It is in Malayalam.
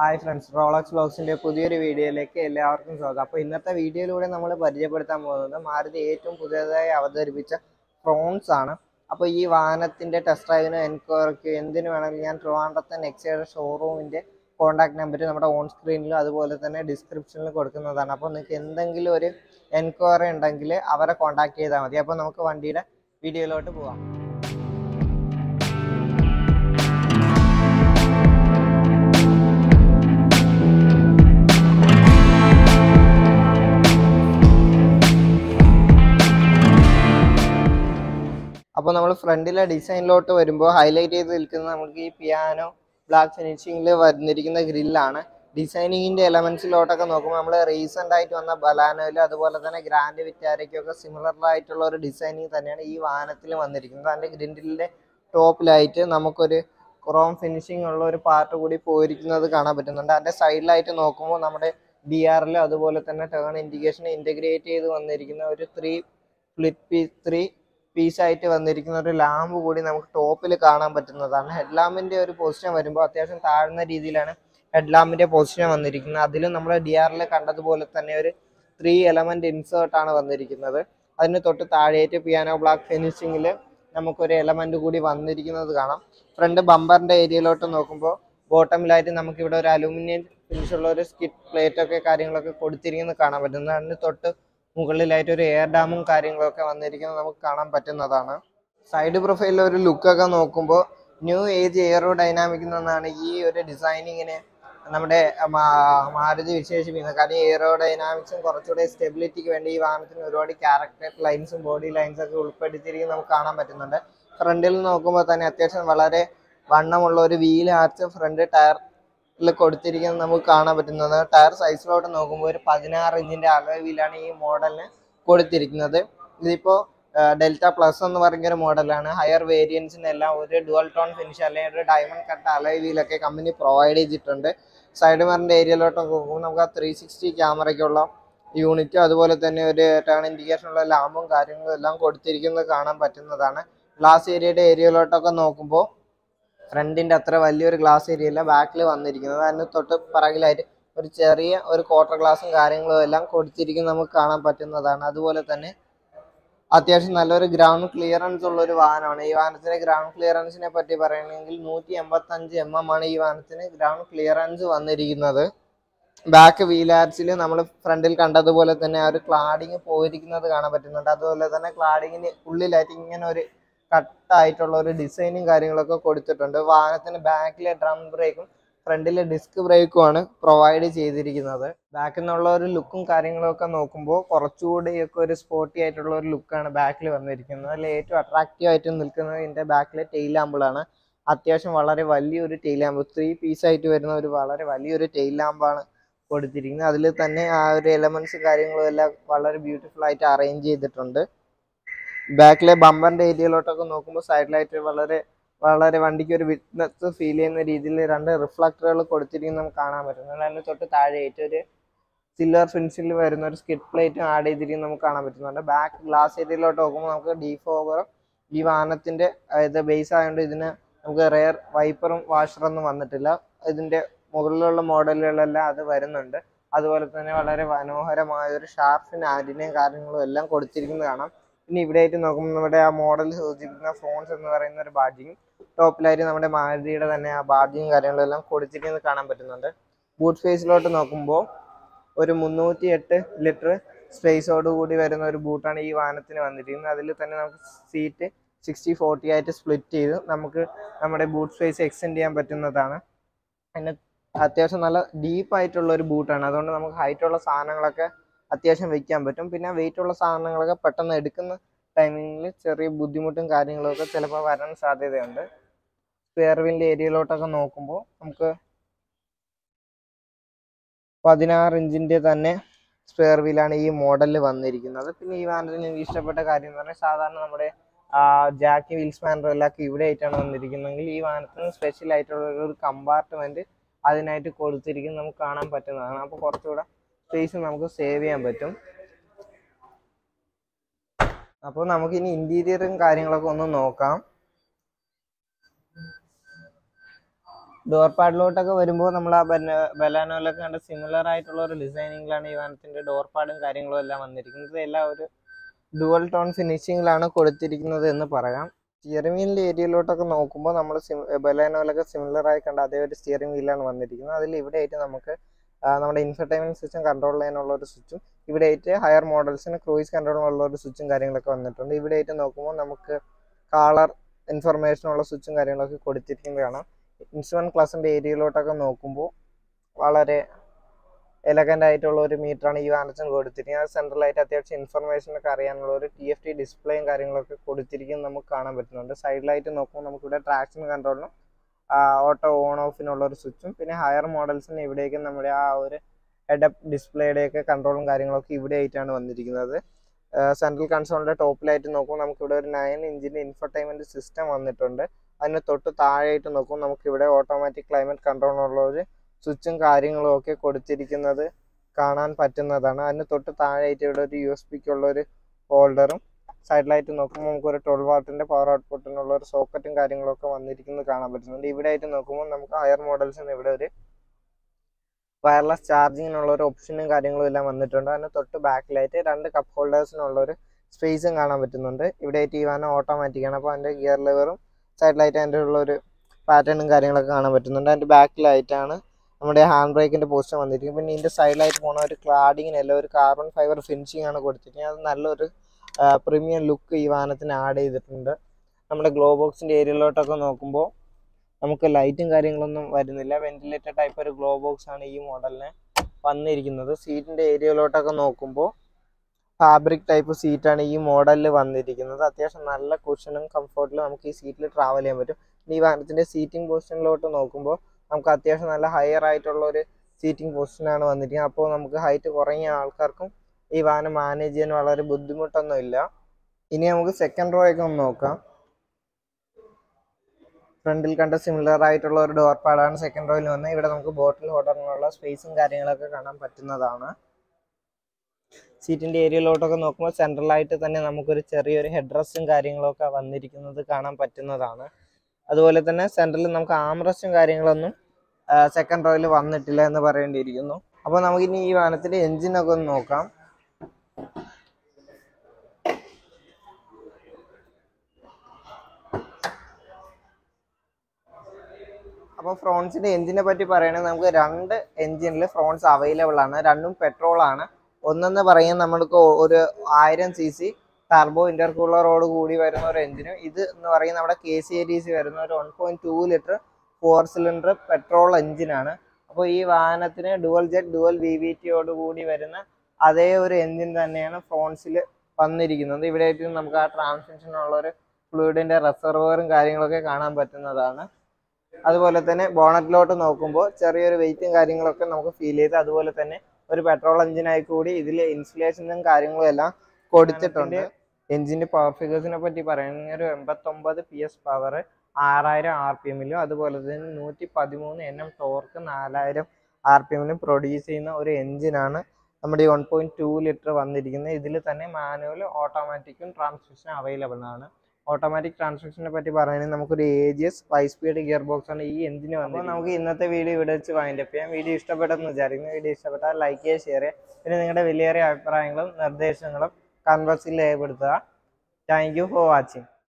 Hi friends, Rolex Vlogs in പുതിയൊരു വീഡിയോയിലേക്ക് എല്ലാവർക്കും സ്വാഗതം. അപ്പോൾ ഇന്നത്തെ വീഡിയോയിലൂടെ നമ്മൾ പരിചയപ്പെടുത്താൻ പോകുന്നത് മാരുതി ഏറ്റവും പുതിയതായി അവതരിപ്പിച്ച ഫ്രോൺസ് ആണ്. അപ്പോൾ ഈ വാഹനത്തിന്റെ ടെസ്റ്റ് ഡ്രൈവിന് എൻക്വയറിക്ക് എന്തിനു വേണമെങ്കിലും ഞാൻ ട്രിവാൻഡ്രത്തെ നെക്സയുടെ ഷോറൂമിന്റെ കോൺടാക്ട് നമ്പർ നമ്മുടെ ഓൺ സ്ക്രീനിലും അതുപോലെ തന്നെ ഡിസ്ക്രിപ്ഷനിൽ കൊടുക്കുന്നതാണ്. അപ്പോൾ നിങ്ങൾക്ക് എന്തെങ്കിലും ഒരു എൻക്വയറി ഉണ്ടെങ്കിൽ അവരെ കോൺടാക്ട് ചെയ്താൽ മതി. അപ്പോൾ നമുക്ക് വണ്ടിയുടെ വീഡിയോയിലോട്ട് പോകാം. അപ്പോൾ നമ്മൾ ഫ്രണ്ടിലെ ഡിസൈനിലോട്ട് വരുമ്പോൾ ഹൈലൈറ്റ് ചെയ്ത് നിൽക്കുന്നത് നമുക്ക് ഈ പിയാനോ ബ്ലാക്ക് ഫിനിഷിങ്ങിൽ വന്നിരിക്കുന്ന ഗ്രില്ലാണ്. ഡിസൈനിങ്ങിൻ്റെ എലമെൻസിലോട്ടൊക്കെ നോക്കുമ്പോൾ നമ്മൾ റീസെൻ്റ് ആയിട്ട് വന്ന ബലാനോയിൽ അതുപോലെ തന്നെ ഗ്രാൻഡ് വിറ്റാരയ്ക്കൊക്കെ സിമിലർ ആയിട്ടുള്ള ഒരു ഡിസൈനിങ് തന്നെയാണ് ഈ വാഹനത്തിൽ വന്നിരിക്കുന്നത്. അതിൻ്റെ ഗ്രില്ലിൻ്റെ ടോപ്പിലായിട്ട് നമുക്കൊരു ക്രോം ഫിനിഷിംഗ് ഉള്ള ഒരു പാർട്ട് കൂടി പോയിരിക്കുന്നത് കാണാൻ പറ്റുന്നുണ്ട്. അതിൻ്റെ സൈഡിലായിട്ട് നോക്കുമ്പോൾ നമ്മുടെ DRL അതുപോലെ തന്നെ ടേൺ ഇൻഡിക്കേഷൻ ഇൻ്റഗ്രേറ്റ് ചെയ്ത് വന്നിരിക്കുന്ന ഒരു ത്രീ പീസായിട്ട് വന്നിരിക്കുന്ന ഒരു ലാമ്പ് കൂടി നമുക്ക് ടോപ്പിൽ കാണാൻ പറ്റുന്നതാണ്. ഹെഡ് ലാമ്പിൻ്റെ ഒരു പൊസിഷൻ വരുമ്പോൾ അത്യാവശ്യം താഴ്ന്ന രീതിയിലാണ് ഹെഡ് ലാമ്പിൻ്റെ പൊസിഷൻ വന്നിരിക്കുന്നത്. അതിലും നമ്മൾ DRL കണ്ടതുപോലെ തന്നെ ഒരു 3 എലമെൻറ്റ് ഇൻസേർട്ടാണ് വന്നിരിക്കുന്നത്. അതിന് തൊട്ട് താഴേറ്റ് പിയാനോ ബ്ലാക്ക് ഫിനിഷിങ്ങിൽ നമുക്കൊരു എലമെൻറ്റ് കൂടി വന്നിരിക്കുന്നത് കാണാം. ഫ്രണ്ട് ബമ്പറിൻ്റെ ഏരിയയിലോട്ട് നോക്കുമ്പോൾ ബോട്ടമിലായിട്ട് നമുക്കിവിടെ ഒരു അലൂമിനിയം ഫിനിഷുള്ള ഒരു സ്കിഡ് പ്ലേറ്റൊക്കെ കാര്യങ്ങളൊക്കെ കൊടുത്തിരിക്കുന്നത് കാണാൻ പറ്റുന്നത്. അതിന് തൊട്ട് മുകളിലായിട്ട് ഒരു എയർ ഡാമും കാര്യങ്ങളൊക്കെ വന്നിരിക്കുന്നത് നമുക്ക് കാണാൻ പറ്റുന്നതാണ്. സൈഡ് പ്രൊഫൈലിലെ ഒരു ലുക്കൊക്കെ നോക്കുമ്പോൾ ന്യൂ ഏജ് എയറോ ഡൈനാമിക് എന്നാണ് ഈ ഒരു ഡിസൈനിങ്ങിനെ നമ്മുടെ മാരുതി വിശേഷിപ്പിക്കുന്നത്. കാരണം എയറോ ഡൈനാമിക്സും കുറച്ചുകൂടെ സ്റ്റെബിലിറ്റിക്ക് വേണ്ടി ഈ വാഹനത്തിന് ഒരുപാട് ക്യാരക്ടർ ലൈൻസും ബോഡി ലൈൻസൊക്കെ ഉൾപ്പെടുത്തിയിരിക്കുന്നത് നമുക്ക് കാണാൻ പറ്റുന്നുണ്ട്. ഫ്രണ്ടിൽ നോക്കുമ്പോൾ തന്നെ അത്യാവശ്യം വളരെ വണ്ണമുള്ള ഒരു വീൽ ആർച്ച് ഫ്രണ്ട് ടയർ കൊടുത്തിരിക്കുന്നത് നമുക്ക് കാണാൻ പറ്റുന്നത്. ടയർ സൈസിലോട്ട് നോക്കുമ്പോൾ ഒരു 16 ഇഞ്ചിന്റെ അലോയ് വീലാണ് ഈ മോഡലിന് കൊടുത്തിരിക്കുന്നത്. ഇതിപ്പോൾ ഡെൽറ്റ പ്ലസ് എന്ന് പറഞ്ഞൊരു മോഡലാണ്. ഹയർ വേരിയൻസിനെല്ലാം ഒരു ഡുവൽ ടോൺ ഫിനിഷ് അല്ലെങ്കിൽ ഒരു ഡയമണ്ട് കട്ട് അലോയ് വീലൊക്കെ കമ്പനി പ്രൊവൈഡ് ചെയ്തിട്ടുണ്ട്. സൈഡ് മിററിന്റെ ഏരിയയിലോട്ട് നോക്കുമ്പോൾ നമുക്ക് ആ 360 ക്യാമറയ്ക്കുള്ള യൂണിറ്റും അതുപോലെ തന്നെ ഒരു ടേൺ ഇൻഡിക്കേഷനുള്ള ലാമ്പും കാര്യങ്ങളും എല്ലാം കൊടുത്തിരിക്കുന്നത് കാണാൻ പറ്റുന്നതാണ്. ഗ്ലാസ് ഏരിയയുടെ ഏരിയയിലോട്ടൊക്കെ നോക്കുമ്പോൾ ഫ്രണ്ടിന്റെ അത്ര വലിയൊരു ഗ്ലാസ് ഏരിയ അല്ല ബാക്കിൽ വന്നിരിക്കുന്നത്. അതിന് തൊട്ട് പിറകിലായിട്ട് ഒരു ചെറിയ ഒരു ക്വാർട്ടർ ഗ്ലാസും കാര്യങ്ങളും എല്ലാം കൊടുത്തിരിക്കുന്നത് നമുക്ക് കാണാൻ പറ്റുന്നതാണ്. അതുപോലെ തന്നെ അത്യാവശ്യം നല്ലൊരു ഗ്രൗണ്ട് ക്ലിയറൻസ് ഉള്ള ഒരു വാഹനമാണ്. ഈ വാഹനത്തിന്റെ ഗ്രൗണ്ട് ക്ലിയറൻസിനെ പറ്റി പറയുകയാണെങ്കിൽ 185 mm ആണ് ഈ വാഹനത്തിന് ഗ്രൗണ്ട് ക്ലിയറൻസ് വന്നിരിക്കുന്നത്. ബാക്ക് വീലാർച്ചിൽ നമ്മൾ ഫ്രണ്ടിൽ കണ്ടതുപോലെ തന്നെ ആ ഒരു ക്ലാഡിങ് പോയിരിക്കുന്നത് കാണാൻ പറ്റുന്നുണ്ട്. അതുപോലെ തന്നെ ക്ലാഡിങ്ങിന് ഉള്ളിലായിട്ട് ഇങ്ങനെ ഒരു കട്ടായിട്ടുള്ള ഒരു ഡിസൈനും കാര്യങ്ങളൊക്കെ കൊടുത്തിട്ടുണ്ട്. വാഹനത്തിന് ബാക്കിലെ ഡ്രം ബ്രേക്കും ഫ്രണ്ടിലെ ഡിസ്ക് ബ്രേക്കുമാണ് പ്രൊവൈഡ് ചെയ്തിരിക്കുന്നത്. ബാക്കിൽ നിന്നുള്ള ഒരു ലുക്കും കാര്യങ്ങളൊക്കെ നോക്കുമ്പോൾ കുറച്ചുകൂടിയൊക്കെ ഒരു സ്പോർട്ടി ആയിട്ടുള്ള ഒരു ലുക്കാണ് ബാക്കിൽ വന്നിരിക്കുന്നത്. അതിൽ ഏറ്റവും അട്രാക്റ്റീവ് ആയിട്ട് നിൽക്കുന്നത് ഇതിൻ്റെ ബാക്കിലെ ടെയിൽ ലാമ്പുകളാണ്. അത്യാവശ്യം വളരെ വലിയൊരു ടെയിൽ ലാമ്പ് 3 പീസായിട്ട് വരുന്ന ഒരു വളരെ വലിയൊരു ടെയിൽ ലാമ്പാണ് കൊടുത്തിരിക്കുന്നത്. അതിൽ തന്നെ ആ ഒരു എലമെന്റ്സ് കാര്യങ്ങളും എല്ലാം വളരെ ബ്യൂട്ടിഫുൾ ആയിട്ട് അറേഞ്ച് ചെയ്തിട്ടുണ്ട്. ബാക്കിലെ ബമ്പറിന്റെ ഏരിയയിലോട്ടൊക്കെ നോക്കുമ്പോൾ സൈഡിലായിട്ട് വളരെ വണ്ടിക്ക് ഒരു വിറ്റ്നസ് ഫീൽ ചെയ്യുന്ന രീതിയിൽ 2 റിഫ്ലക്ടറുകൾ കൊടുത്തിരിക്കുന്നത് നമുക്ക് കാണാൻ പറ്റുന്നുണ്ട്. അതിന് തൊട്ട് താഴെയായിട്ട് ഒരു സിൽവർ ഫിനിഷിൽ വരുന്ന ഒരു സ്കിഡ് പ്ലേറ്റും ആഡ് ചെയ്തിരിക്കുന്നത് നമുക്ക് കാണാൻ പറ്റുന്നുണ്ട്. ബാക്ക് ഗ്ലാസ് ഏരിയയിലോട്ട് നോക്കുമ്പോൾ നമുക്ക് ഡീഫോഗറും ഈ വാഹനത്തിന്റെ ഇത് ബേസ് ആയതുകൊണ്ട് ഇതിന് നമുക്ക് റെയർ വൈപ്പറും വാഷറൊന്നും വന്നിട്ടില്ല. ഇതിന്റെ മുകളിലുള്ള മോഡലുകളെല്ലാം അത് വരുന്നുണ്ട്. അതുപോലെ തന്നെ വളരെ മനോഹരമായ ഒരു ഷാർപ്പിന് ആന്റിനയും കാര്യങ്ങളും എല്ലാം കൊടുത്തിരിക്കുന്നത് കാണാം. പിന്നെ ഇവിടെ ആയിട്ട് നോക്കുമ്പോൾ നമ്മുടെ ആ മോഡൽ സൂചിപ്പിക്കുന്ന ഫ്രോൺസ് എന്ന് പറയുന്ന ഒരു ബാഡ്ജിങ് ടോപ്പിലായിട്ട് നമ്മുടെ മാരുതിയുടെ തന്നെ ആ ബാഡ്ജിങ് കാര്യങ്ങളും എല്ലാം കൊടുത്തിരിക്കുന്നത് കാണാൻ പറ്റുന്നുണ്ട്. ബൂട്ട് സ്പേസിലോട്ട് നോക്കുമ്പോൾ ഒരു 308 ലിറ്റർ സ്പേസോട് കൂടി വരുന്ന ഒരു ബൂട്ടാണ് ഈ വാഹനത്തിന് വന്നിരിക്കുന്നത്. അതിൽ തന്നെ നമുക്ക് സീറ്റ് 60-40 ആയിട്ട് സ്പ്ലിറ്റ് ചെയ്ത് നമുക്ക് നമ്മുടെ ബൂട്ട് സ്പേസ് എക്സ്റ്റെൻഡ് ചെയ്യാൻ പറ്റുന്നതാണ്. പിന്നെ അത്യാവശ്യം നല്ല ഡീപ്പായിട്ടുള്ള ഒരു ബൂട്ടാണ്. അതുകൊണ്ട് നമുക്ക് ഹൈറ്റുള്ള സാധനങ്ങളൊക്കെ അത്യാവശ്യം വെക്കാൻ പറ്റും. പിന്നെ വെയിറ്റ് ഉള്ള സാധനങ്ങളൊക്കെ പെട്ടെന്ന് എടുക്കുന്ന ടൈമിങ്ങിൽ ചെറിയ ബുദ്ധിമുട്ടും കാര്യങ്ങളൊക്കെ ചിലപ്പോൾ വരാൻ സാധ്യതയുണ്ട്. സ്പെയർ വീലിൻ്റെ ഏരിയയിലോട്ടൊക്കെ നോക്കുമ്പോൾ നമുക്ക് 16 ഇഞ്ചിൻ്റെ തന്നെ സ്പെയർ വീലാണ് ഈ മോഡലിൽ വന്നിരിക്കുന്നത്. പിന്നെ ഈ വാഹനത്തിന് എനിക്ക് ഇഷ്ടപ്പെട്ട കാര്യം എന്ന് പറഞ്ഞാൽ സാധാരണ നമ്മുടെ ജാക്കി വീൽ സ്പാനർ എല്ലാം ഇവിടെ ആയിട്ടാണ് വന്നിരിക്കുന്നതെങ്കിൽ ഈ വാഹനത്തിന് സ്പെഷ്യൽ ആയിട്ടുള്ള ഒരു കമ്പാർട്ട്മെന്റ് അതിനായിട്ട് കൊടുത്തിരിക്കുന്നത് നമുക്ക് കാണാൻ പറ്റുന്നതാണ്. അപ്പോൾ കുറച്ചുകൂടെ സ്പേസ് നമുക്ക് സേവ് ചെയ്യാൻ പറ്റും. അപ്പോൾ നമുക്കിനി ഇന്റീരിയറും കാര്യങ്ങളൊക്കെ ഒന്ന് നോക്കാം. ഡോർ പാഡിലോട്ടൊക്കെ വരുമ്പോൾ നമ്മൾ ആ ബലാനോയിലൊക്കെ കണ്ട സിമിലർ ആയിട്ടുള്ള ഒരു ഡിസൈനിങ്ങിലാണ് ഈ വാഹനത്തിന്റെ ഡോർ പാഡും കാര്യങ്ങളും എല്ലാം വന്നിരിക്കുന്നത്. എല്ലാം ഒരു ഡുവൽ ടോൺ ഫിനിഷിങ്ങിലാണ് കൊടുത്തിരിക്കുന്നത് എന്ന് പറയാം. സ്റ്റിയറിംഗ് വീലിന്റെ ഏരിയയിലോട്ടൊക്കെ നോക്കുമ്പോൾ നമ്മൾ ബലാനോയിലൊക്കെ സിമിലർ ആയി കണ്ട അതേ ഒരു സ്റ്റിയറിംഗ് വീലാണ് വന്നിരിക്കുന്നത്. അതിൽ ഇവിടെ ആയിട്ട് നമുക്ക് നമ്മുടെ ഇൻഫർടൈൻമെന്റ് സിസ്റ്റം കൺട്രോൾ ചെയ്യാനുള്ള ഒരു സ്വിച്ചും, ഇവിടെ ആയിട്ട് ഹയർ മോഡൽസിന് ക്രൂയിസ് കൺട്രോളിനുള്ള ഒരു സ്വിച്ചും കാര്യങ്ങളൊക്കെ വന്നിട്ടുണ്ട്. ഇവിടെ ആയിട്ട് നോക്കുമ്പോൾ നമുക്ക് കളർ ഇൻഫർമേഷനുള്ള സ്വിച്ചും കാര്യങ്ങളൊക്കെ കൊടുത്തിരിക്കുന്നത് കാണാം. ഇൻസ്ട്രുമെന്റ് ക്ലാസിന്റെ ഏരിയയിലോട്ടൊക്കെ നോക്കുമ്പോൾ വളരെ എലഗന്റ് ആയിട്ടുള്ള ഒരു മീറ്ററാണ് ഈ വാഹനത്തിന് കൊടുത്തിരിക്കുന്നത്. സെൻട്രലായിട്ട് അത്യാവശ്യം ഇൻഫർമേഷൻ ഒക്കെ അറിയാനുള്ള ഒരു TFT ഡിസ്പ്ലേയും കാര്യങ്ങളൊക്കെ കൊടുത്തിരിക്കുന്നത് നമുക്ക് കാണാൻ പറ്റുന്നുണ്ട്. സൈഡിലായിട്ട് നോക്കുമ്പോൾ നമുക്കിവിടെ ട്രാക്ഷൻ കൺട്രോളിനും ഓട്ടോ ഓൺ ഓഫിനുള്ള ഒരു സ്വിച്ചും, പിന്നെ ഹയർ മോഡൽസിന് ഇവിടേക്ക് നമ്മുടെ ആ ഒരു ഹെഡപ്പ് ഡിസ്പ്ലേയുടെയൊക്കെ കൺട്രോളും കാര്യങ്ങളൊക്കെ ഇവിടെ ആയിട്ടാണ് വന്നിരിക്കുന്നത്. സെൻട്രൽ കൺസോളിന്റെ ടോപ്പിലായിട്ട് നോക്കുമ്പോൾ നമുക്കിവിടെ ഒരു 9 ഇഞ്ചിന്റെ ഇൻഫർടൈൻമെന്റ് സിസ്റ്റം വന്നിട്ടുണ്ട്. അതിന് തൊട്ട് താഴെയായിട്ട് നോക്കുമ്പോൾ നമുക്കിവിടെ ഓട്ടോമാറ്റിക് ക്ലൈമറ്റ് കൺട്രോളിനുള്ള ഒരു സ്വിച്ചും കാര്യങ്ങളും ഒക്കെ കൊടുത്തിരിക്കുന്നത് കാണാൻ പറ്റുന്നതാണ്. അതിന് തൊട്ട് താഴെയായിട്ട് ഇവിടെ ഒരു USB-ക്കുള്ള ഒരു ഹോൾഡറും, സൈഡിലായിട്ട് നോക്കുമ്പോൾ നമുക്കൊരു 12 വാട്ടിന്റെ പവർ ഔട്ട്പുട്ടിനുള്ള ഒരു സോക്കറ്റും കാര്യങ്ങളൊക്കെ വന്നിരിക്കുന്നത് കാണാൻ പറ്റുന്നുണ്ട്. ഇവിടെ ആയിട്ട് നോക്കുമ്പോൾ നമുക്ക് ഹയർ മോഡൽസിന് ഇവിടെ ഒരു വയർലെസ് ചാർജിങ്ങിനുള്ള ഒരു ഓപ്ഷനും കാര്യങ്ങളും എല്ലാം വന്നിട്ടുണ്ട്. അതിന് തൊട്ട് ബാക്കിലായിട്ട് 2 കപ്പ് ഹോൾഡേഴ്സിനുള്ള ഒരു സ്പേസും കാണാൻ പറ്റുന്നുണ്ട്. ഇവിടെ ആയിട്ട് ഈ വാഹനം ഓട്ടോമാറ്റിക് ആണ്. അപ്പോൾ അതിൻ്റെ ഗിയർ ലിവറും സൈഡിലായിട്ട് അതിൻ്റെ ഉള്ള ഒരു പാറ്റേണും കാര്യങ്ങളൊക്കെ കാണാൻ പറ്റുന്നുണ്ട്. അതിൻ്റെ ബാക്കിലായിട്ടാണ് നമ്മുടെ ഹാൻഡ് ബ്രേക്കിന്റെ പോസ്റ്റ് വന്നിരിക്കുന്നത്. പിന്നെ ഇതിൻ്റെ സൈഡിലായിട്ട് പോകുന്ന ഒരു ക്ലാഡിങ്ങിനെല്ലാം ഒരു കാർബൺ ഫൈബർ ഫിനിഷിംഗ് ആണ് കൊടുത്തിരിക്കുന്നത്. അത് നല്ലൊരു പ്രീമിയം ലുക്ക് ഈ വാഹനത്തിന് ആഡ് ചെയ്തിട്ടുണ്ട്. നമ്മുടെ ഗ്ലോ ബോക്സിന്റെ ഏരിയയിലോട്ടൊക്കെ നോക്കുമ്പോൾ നമുക്ക് ലൈറ്റും കാര്യങ്ങളൊന്നും വരുന്നില്ല. വെന്റിലേറ്റർ ടൈപ്പ് ഒരു ഗ്ലോ ബോക്സ് ആണ് ഈ മോഡലിന് വന്നിരിക്കുന്നത്. സീറ്റിന്റെ ഏരിയയിലോട്ടൊക്കെ നോക്കുമ്പോൾ ഫാബ്രിക് ടൈപ്പ് സീറ്റാണ് ഈ മോഡലിൽ വന്നിരിക്കുന്നത്. അത്യാവശ്യം നല്ല കുഷനും കംഫർട്ടിലും നമുക്ക് ഈ സീറ്റിൽ ട്രാവൽ ചെയ്യാൻ പറ്റും. ഈ വാഹനത്തിന്റെ സീറ്റിംഗ് പൊസിഷനിലോട്ട് നോക്കുമ്പോൾ നമുക്ക് അത്യാവശ്യം നല്ല ഹയർ ആയിട്ടുള്ള ഒരു സീറ്റിംഗ് പൊസിഷനാണ് വന്നിരിക്കുന്നത്. അപ്പോൾ നമുക്ക് ഹൈറ്റ് കുറഞ്ഞ ആൾക്കാർക്കും ഈ വാഹനം മാനേജ് ചെയ്യാൻ വളരെ ബുദ്ധിമുട്ടൊന്നും ഇല്ല. ഇനി നമുക്ക് സെക്കൻഡ് റോ ഒക്കെ ഒന്ന് നോക്കാം. ഫ്രണ്ടിൽ കണ്ട സിമിലർ ആയിട്ടുള്ള ഒരു ഡോർ പാഡാണ് സെക്കൻഡ് റോയിൽ വന്നത്. ഇവിടെ നമുക്ക് ബോട്ടിൽ ഹോൾഡറിനുള്ള സ്പേസും കാര്യങ്ങളൊക്കെ കാണാൻ പറ്റുന്നതാണ്. സീറ്റിന്റെ ഏരിയയിലോട്ടൊക്കെ നോക്കുമ്പോൾ സെൻട്രലായിട്ട് തന്നെ നമുക്കൊരു ചെറിയൊരു ഹെഡ് റെസ്റ്റും കാര്യങ്ങളൊക്കെ വന്നിരിക്കുന്നത് കാണാൻ പറ്റുന്നതാണ്. അതുപോലെ തന്നെ സെൻട്രലിൽ നമുക്ക് ആംറസ്റ്റും കാര്യങ്ങളൊന്നും സെക്കൻഡ് റോയിൽ വന്നിട്ടില്ല എന്ന് പറയേണ്ടിയിരിക്കുന്നു. അപ്പോൾ നമുക്കിനി ഈ വാഹനത്തിന്റെ എഞ്ചിനൊക്കെ ഒന്ന് നോക്കാം. അപ്പോൾ ഫ്രോൺസിന്റെ എഞ്ചിനെ പറ്റി പറയുകയാണെങ്കിൽ നമുക്ക് 2 എഞ്ചിനിൽ ഫ്രോൺസ് അവൈലബിൾ ആണ്. രണ്ടും പെട്രോൾ ആണ്. ഒന്നെന്ന് പറയുന്നത് നമ്മൾക്ക് ഒരു 1000 cc ടർബോ ഇന്റർകൂളറോട് കൂടി വരുന്ന ഒരു എഞ്ചിനും, ഇത് എന്ന് പറയുന്നത് നമ്മുടെ KCATC വരുന്ന ഒരു 1.2 ലിറ്റർ 4 സിലിണ്ടർ പെട്രോൾ എഞ്ചിനാണ്. അപ്പോൾ ഈ വാഹനത്തിന് ഡുവൽ ജെറ്റ് ഡുവൽ VVT കൂടി വരുന്ന അതേ ഒരു എഞ്ചിൻ തന്നെയാണ് ഫ്രോൺസിൽ വന്നിരിക്കുന്നത്. ഇവിടെ നമുക്ക് ആ ട്രാൻസ്മിഷനുള്ള ഒരു ഫ്ലൂയിഡിന്റെ റിസർവറും കാര്യങ്ങളൊക്കെ കാണാൻ പറ്റുന്നതാണ്. അതുപോലെ തന്നെ ബോണറ്റിലോട്ട് നോക്കുമ്പോൾ ചെറിയൊരു വെയിറ്റും കാര്യങ്ങളൊക്കെ നമുക്ക് ഫീൽ ചെയ്ത്, അതുപോലെ തന്നെ ഒരു പെട്രോൾ എഞ്ചിനായി കൂടി ഇതിൽ ഇൻസുലേഷനും കാര്യങ്ങളും എല്ലാം കൊടുത്തിട്ടുണ്ട്. എഞ്ചിന്റെ പവർ ഫിഗേഴ്സിനെ പറ്റി പറയുകയാണെങ്കിൽ ഒരു 89 PS പവർ 6000 RPM, അതുപോലെ തന്നെ 113 Nm ടോർക്ക് 4000 RPM പ്രൊഡ്യൂസ് ചെയ്യുന്ന ഒരു എഞ്ചിനാണ് നമ്മുടെ ഈ 1.2 ലിറ്റർ വന്നിരിക്കുന്നത്. ഇതിൽ തന്നെ മാനുവൽ ഓട്ടോമാറ്റിക്കും ട്രാൻസ്മിഷൻ അവൈലബിൾ ആണ്. ഓട്ടോമാറ്റിക് ട്രാൻസ്മിഷനെ പറ്റി പറയുകയാണെങ്കിൽ നമുക്കൊരു AGS 5 സ്പീഡ് ഗിയർ ബോക്സ് ആണ് ഈ എഞ്ചിന് വന്നത്. അപ്പോൾ നമുക്ക് ഇന്നത്തെ വീഡിയോ ഇവിടെ വെച്ച് വൈൻഡ് അപ്പ് ചെയ്യാം. വീഡിയോ ഇഷ്ടപ്പെട്ടെന്ന് വിചാരിക്കുന്നു. വീഡിയോ ഇഷ്ടപ്പെട്ടാൽ ലൈക്ക് ചെയ്യുക, ഷെയർ ചെയ്യുക. പിന്നെ നിങ്ങളുടെ വിലയേറിയ അഭിപ്രായങ്ങളും നിർദ്ദേശങ്ങളും കമന്റ് ബോക്സിൽ രേഖപ്പെടുത്തുക. Thank you for watching.